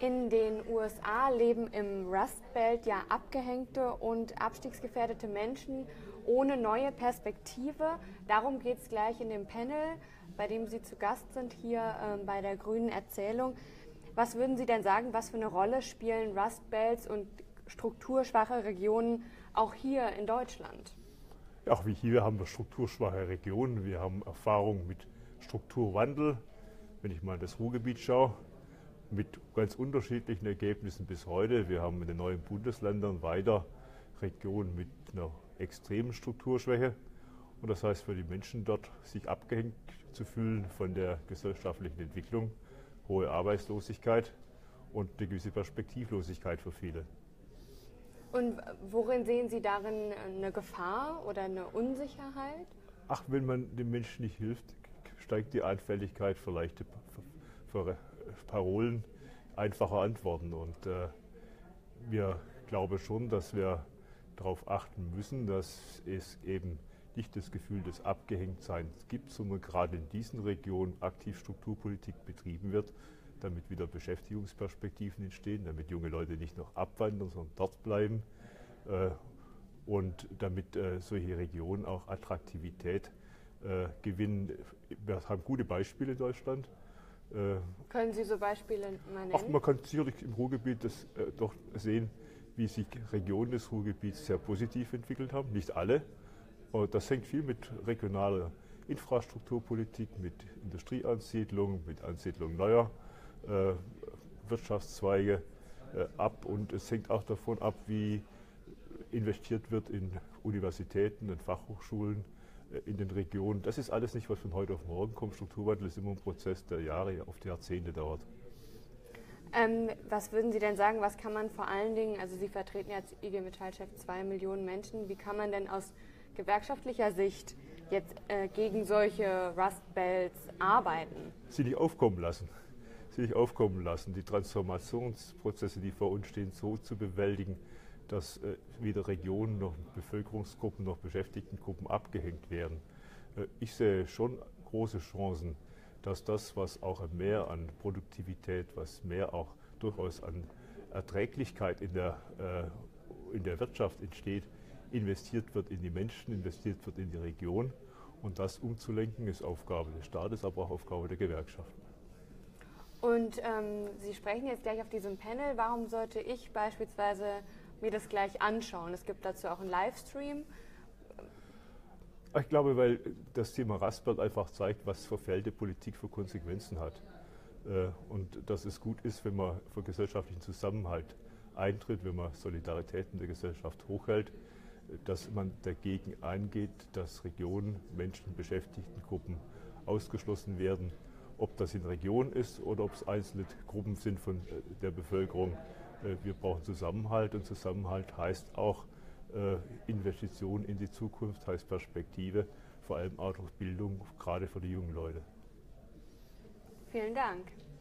In den USA leben im Rust Belt ja abgehängte und abstiegsgefährdete Menschen ohne neue Perspektive. Darum geht es gleich in dem Panel, bei dem Sie zu Gast sind, hier bei der Grünen Erzählung. Was würden Sie denn sagen, was für eine Rolle spielen Rust Belts und strukturschwache Regionen auch hier in Deutschland? Ja, auch wie hier haben wir strukturschwache Regionen. Wir haben Erfahrung mit Strukturwandel, wenn ich mal das Ruhrgebiet schaue, mit ganz unterschiedlichen Ergebnissen bis heute. Wir haben in den neuen Bundesländern weiter Regionen mit einer extremen Strukturschwäche. Und das heißt für die Menschen dort, sich abgehängt zu fühlen von der gesellschaftlichen Entwicklung, hohe Arbeitslosigkeit und eine gewisse Perspektivlosigkeit für viele. Und worin sehen Sie darin eine Gefahr oder eine Unsicherheit? Ach, wenn man den Menschen nicht hilft, steigt die Anfälligkeit für leichte Parolen, einfache Antworten. Und wir glauben schon, dass wir darauf achten müssen, dass es eben nicht das Gefühl des Abgehängtseins gibt, sondern gerade in diesen Regionen aktiv Strukturpolitik betrieben wird, damit wieder Beschäftigungsperspektiven entstehen, damit junge Leute nicht noch abwandern, sondern dort bleiben und damit solche Regionen auch Attraktivität gewinnen. Wir haben gute Beispiele in Deutschland. Können Sie so Beispiele mal nennen? Ach, man kann sicherlich im Ruhrgebiet doch sehen, wie sich Regionen des Ruhrgebiets sehr positiv entwickelt haben. Nicht alle. Das hängt viel mit regionaler Infrastrukturpolitik, mit Industrieansiedlung, mit Ansiedlung neuer Wirtschaftszweige ab. Und es hängt auch davon ab, wie investiert wird in Universitäten, in Fachhochschulen, in den Regionen. Das ist alles nicht, was von heute auf morgen kommt. Strukturwandel ist immer ein Prozess, der Jahre, oft Jahrzehnte dauert. Was würden Sie denn sagen, was kann man vor allen Dingen, also Sie vertreten jetzt IG Metall-Chef 2 Millionen Menschen, wie kann man denn aus gewerkschaftlicher Sicht jetzt gegen solche Rust Belts arbeiten? Sie nicht aufkommen lassen. Sie nicht aufkommen lassen, die Transformationsprozesse, die vor uns stehen, so zu bewältigen, dass weder Regionen noch Bevölkerungsgruppen noch Beschäftigtengruppen abgehängt werden. Ich sehe schon große Chancen, dass das, was auch mehr an Produktivität, was mehr auch durchaus an Erträglichkeit in der Wirtschaft entsteht, investiert wird in die Menschen, investiert wird in die Region. Und das umzulenken ist Aufgabe des Staates, aber auch Aufgabe der Gewerkschaften. Und Sie sprechen jetzt gleich auf diesem Panel. Warum sollte ich beispielsweise mir das gleich anschauen? Es gibt dazu auch einen Livestream. Ich glaube, weil das Thema Rust Belt einfach zeigt, was verfehlte Politik für Konsequenzen hat. Und dass es gut ist, wenn man für gesellschaftlichen Zusammenhalt eintritt, wenn man Solidarität in der Gesellschaft hochhält, dass man dagegen eingeht, dass Regionen, Menschen, Beschäftigtengruppen ausgeschlossen werden. Ob das in Regionen ist oder ob es einzelne Gruppen sind von der Bevölkerung. Wir brauchen Zusammenhalt und Zusammenhalt heißt auch Investitionen in die Zukunft, heißt Perspektive, vor allem auch durch Bildung, gerade für die jungen Leute. Vielen Dank.